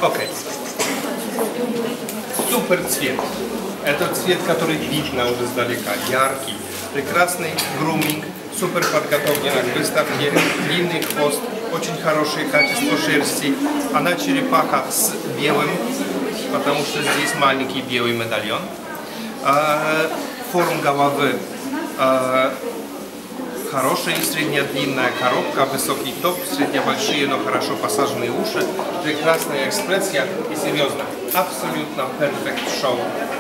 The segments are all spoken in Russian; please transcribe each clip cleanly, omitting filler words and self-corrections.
Окей. Супер цвет. Это цвет, который видно уже издалека. Яркий. Прекрасный груминг. Супер подготовлена к выставке. Длинный хвост. Очень хорошее качество шерсти. Она черепаха с белым, потому что здесь маленький белый медальон. Форма головы хорошая, средняя длинная коробка, высокий топ, среднебольшие, но хорошо посаженные уши, прекрасная экспрессия и серьезно, абсолютно перфект шоу.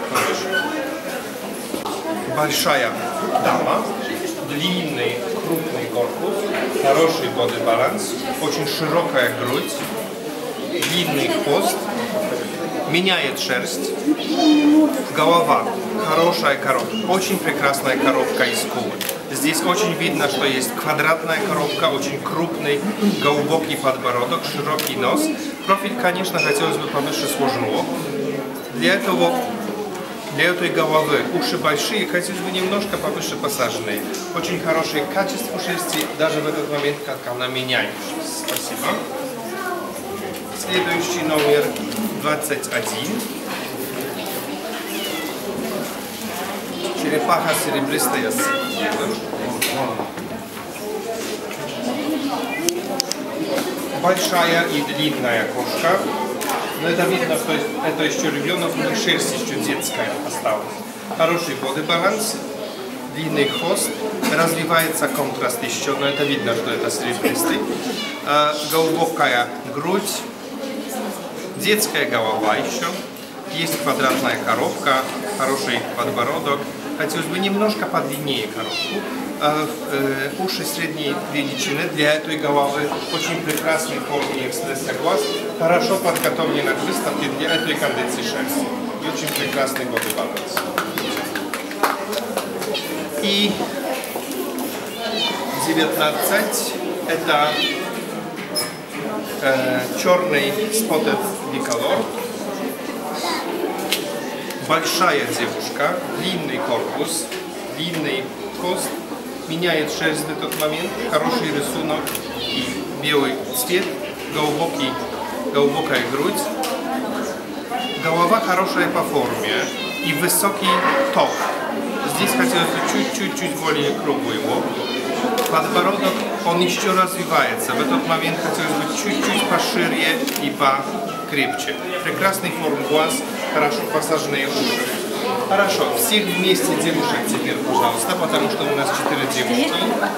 Большая дама, длинный, крупный корпус, хороший бодибаланс, очень широкая грудь, длинный хвост, меняет шерсть, голова, хорошая коробка, очень прекрасная коробка из скулы. Здесь очень видно, что есть квадратная коробка, очень крупный, глубокий подбородок, широкий нос. Профиль, конечно, хотелось бы повыше сложного. Для этой головы уши большие, хотелось бы немножко повыше посаженные. Очень хорошее качество шерсти, даже в этот момент, как она меняет. Спасибо. Следующий номер 21. Черепаха серебристая с белым. Большая и длинная кошка. Но это видно, что это еще ребенок, но шерсть еще детская осталась. Хороший бодибаланс, длинный хвост, развивается контраст еще, но это видно, что это серебристый. Глубокая грудь, детская голова еще. Есть квадратная коробка, хороший подбородок. Хотелось бы немножко подлиннее коробку. Уши средней величины для этой головы. Очень прекрасной формы экспрессия глаз. Хорошо подготовлена к выставке для этой кондиции шерсти. И очень прекрасный бодибаланс. И 19. Это черный spotted bicolor. Большая девушка, длинный корпус, длинный хвост, меняет шерсть в этот момент, хороший рисунок и белый цвет, глубокая грудь. Голова хорошая по форме и высокий топ. Здесь хотелось бы чуть-чуть более круглый лоб. Подбородок, он еще развивается. В этот момент хотелось бы чуть-чуть пошире и покрепче. Прекрасный форм глаз, хорошо посаженные уши. Хорошо, всех вместе девушек теперь, пожалуйста, потому что у нас 4 девушки.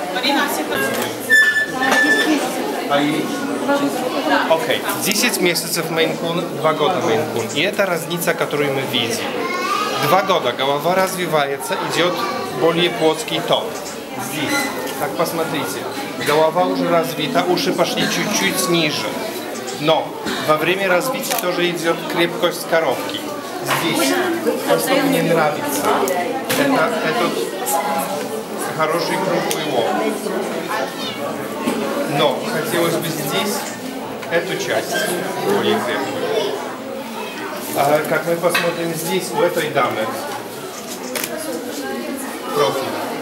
Окей, 10 месяцев Мейн-кун, 2 года Мейн-кун. И это разница, которую мы видим. 2 года голова развивается, идет более плоский топ. Здесь, как посмотрите, голова уже развита, уши пошли чуть-чуть ниже. Но во время развития тоже идет крепкость коробки. Здесь, то, что мне нравится, это этот хороший круглый лоб. Но хотелось бы здесь эту часть более крепкую. Как мы посмотрим здесь, у этой дамы, профиль.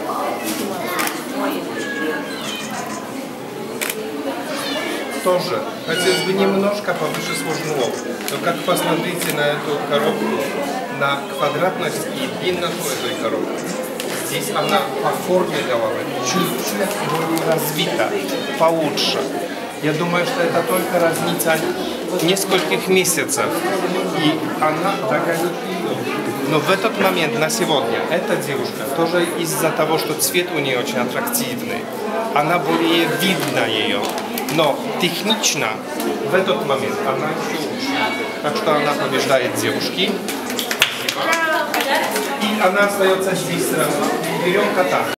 Тоже хотелось бы немножко повыше сложный лоб. Но как посмотрите на эту коробку, на квадратность и длинноту этой коробки. Здесь она по форме головы чуть-чуть более развита, получше. Я думаю, что это только разница нескольких месяцев. И она такая. Но в этот момент, на сегодня, эта девушка тоже из-за того, что цвет у нее очень аттрактивный, она более видна ее. Но технично в этот момент она еще лучше. Так что она побеждает девушки. И она остается здесь сразу. Берем кота.